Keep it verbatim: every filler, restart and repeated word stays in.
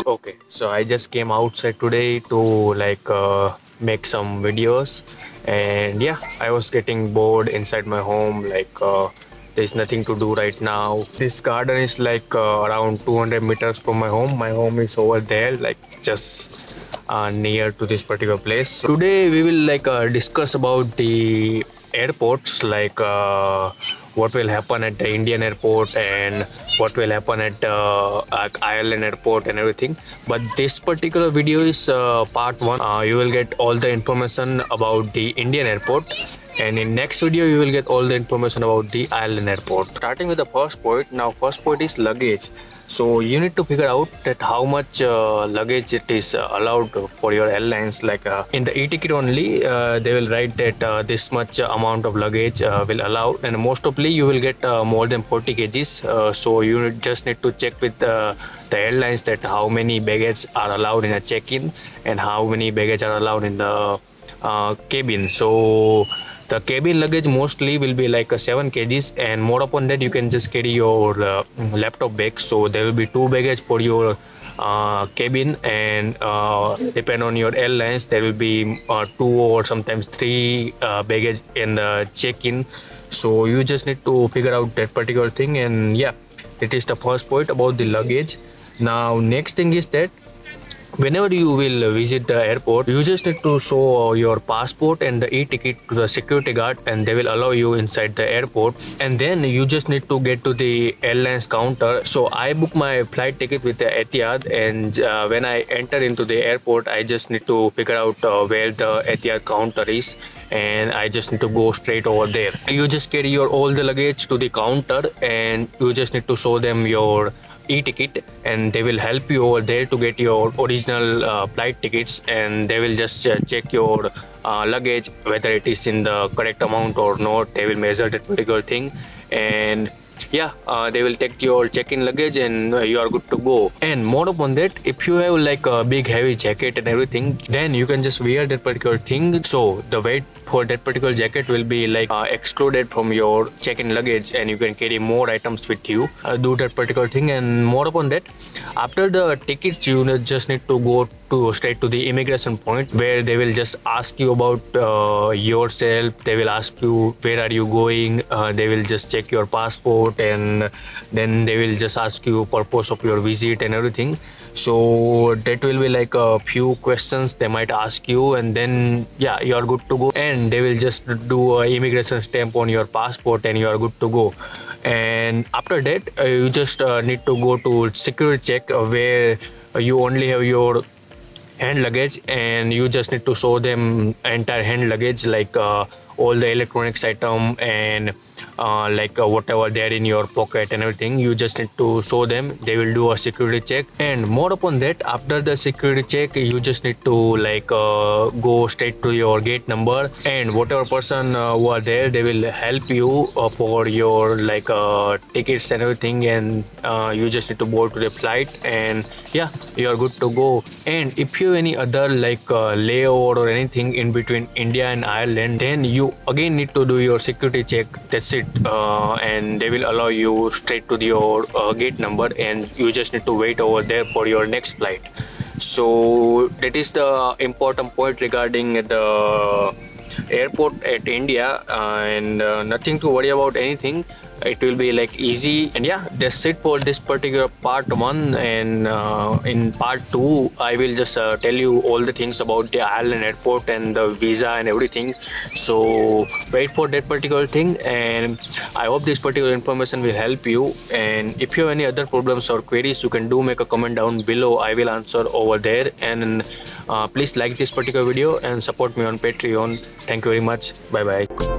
Okay, so I just came outside today to like uh, make some videos, and yeah, I was getting bored inside my home. Like, uh, there's nothing to do right now. This garden is like uh, around two hundred meters from my home. My home is over there, like just uh, near to this particular place. So today we will like uh, discuss about the airports, like uh, what will happen at the Indian airport and what will happen at uh, uh, Ireland airport and everything. But this particular video is uh, part one. Uh, you will get all the information about the Indian airport, and in next video you will get all the information about the Ireland airport. Starting with the first point. Now, first point is luggage. So you need to figure out that how much uh, luggage it is uh, allowed for your airlines. Like uh, in the e-ticket only, uh, they will write that uh, this much amount of luggage uh, will allow, and most probably you will get uh, more than forty kgs. Uh, so you just need to check with uh, the airlines that how many baggage are allowed in a check-in and how many baggage are allowed in the uh, cabin. So the cabin luggage mostly will be like a seven kgs, and more upon that you can just carry your uh, laptop bag. So there will be two baggage for your uh, cabin, and uh, depend on your airlines there will be uh, two or sometimes three uh, baggage in the check-in. So you just need to figure out that particular thing, and yeah, it is the first point about the luggage. Now, next thing is that whenever you will visit the airport, you just need to show your passport and the e-ticket to the security guard, and they will allow you inside the airport. And then you just need to get to the airlines counter. So I booked my flight ticket with the Etihad, and uh, when I enter into the airport, I just need to figure out uh, where the Etihad counter is, and I just need to go straight over there. You just carry your all the luggage to the counter, and you just need to show them your e-ticket, and they will help you over there to get your original uh, flight tickets, and they will just uh, check your uh, luggage whether it is in the correct amount or not. They will measure that particular thing, and yeah, uh, they will take your check-in luggage, and uh, you are good to go. And more upon that, if you have like a big heavy jacket and everything, then you can just wear that particular thing. So the weight for that particular jacket will be like uh, excluded from your check-in luggage, and you can carry more items with you. Uh, do that particular thing. And more upon that, after the tickets, you just need to go to straight to the immigration point, where they will just ask you about uh, yourself. They will ask you where are you going. Uh, they will just check your passport, and then they will just ask you purpose of your visit and everything. So that will be like a few questions they might ask you, and then yeah, you are good to go, and they will just do a immigration stamp on your passport, and you are good to go. And after that, uh, you just uh, need to go to security check, uh, where you only have your hand luggage, and you just need to show them entire hand luggage, like uh, all the electronics item, and uh, like uh, whatever there in your pocket and everything. You just need to show them. They will do a security check, and more upon that, after the security check, you just need to like uh, go straight to your gate number, and whatever person uh, who are there, they will help you uh, for your like uh, tickets and everything, and uh, you just need to board to the flight, and yeah, you are good to go. And if you have any other like uh, layover or anything in between India and Ireland, then you again need to do your security check. That's it. Uh, and they will allow you straight to your uh, gate number, and you just need to wait over there for your next flight. So that is the important point regarding the airport at India, uh, and uh, nothing to worry about anything. It will be like easy. And yeah, that's it for this particular part one. And uh, in part two, I will just uh, tell you all the things about the Ireland airport and the visa and everything. So wait for that particular thing, and I hope this particular information will help you. And if you have any other problems or queries, you can do make a comment down below. I will answer over there. And uh, please like this particular video and support me on Patreon. Thank you very much. Bye bye.